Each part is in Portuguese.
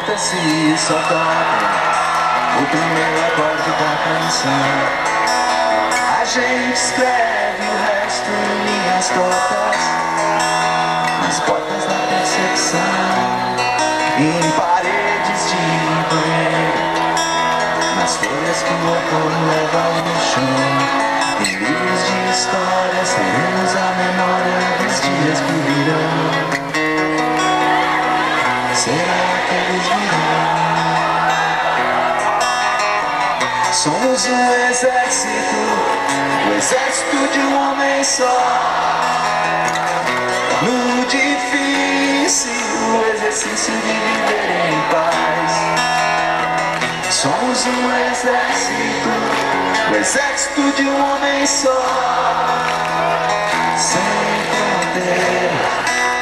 importa se só toca o primeiro acorde da canção. A gente escreve o resto em linhas tortas, nas portas da percepção, em paredes de banheiro, nas folhas que o outono leva no chão. Em livros de histórias teremos a memória dos dias que virão. Será que eles virão? Somos um exército, o exército de um homem só. No difícil, o exercício de viver em paz. Somos um exército, o exército de um homem só. Sem fronteiras,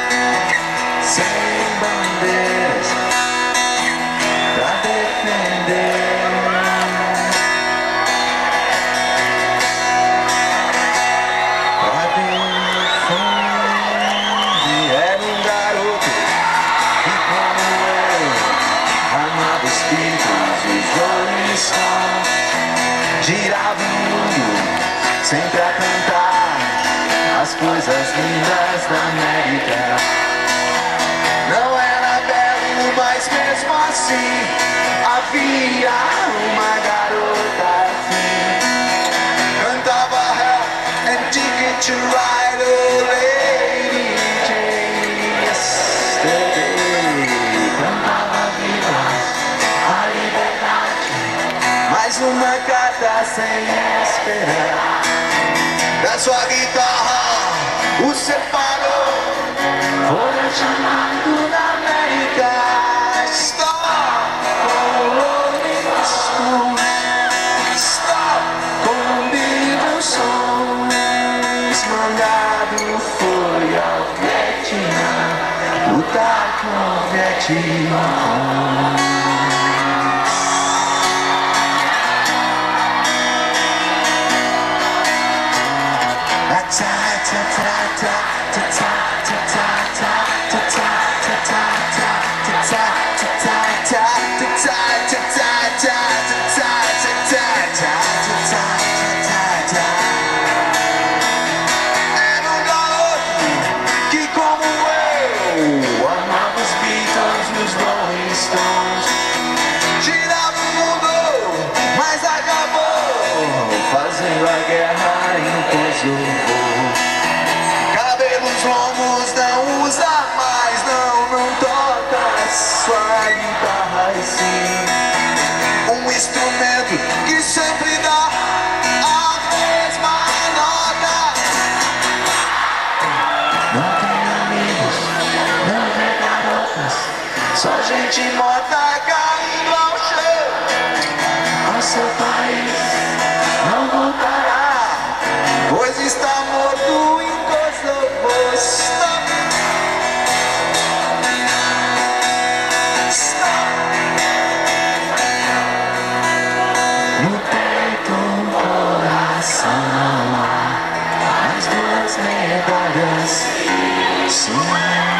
sem bandeiras, pra defender. Era um garoto que, como eu, amava os Beatles e os Rolling Stones. Girava o mundo sempre a cantar as coisas lindas da América. Não era belo, mas mesmo assim havia uma garota assim. Cantava Help and Ticket to Ride a Lady Jane Yesterday. Cantava vivas a liberdade, mais uma carta sem esperar. Da sua guitarra o separou, foi chamado da América. Stop com Rolling Stones, stop com Beatles songs. Mandado foi ao Vietnã, lutar com o Vietnã. Era um garoto que, como eu, amava os Beatles e os Rolling Stones. Girava o mundo, mas acabou fazendo a guerra em Kosovo. Cabelos longos não usa mais, não toca sua guitarra e sim um instrumento que sempre dá a mesma nota. Não tem amigos, não vê garotas, só gente morta caindo ao chão. Ao seu país não voltará, pois está morto em Kosovo. Stop, stop. No peito, no coração não há as duas medalhas. Sim.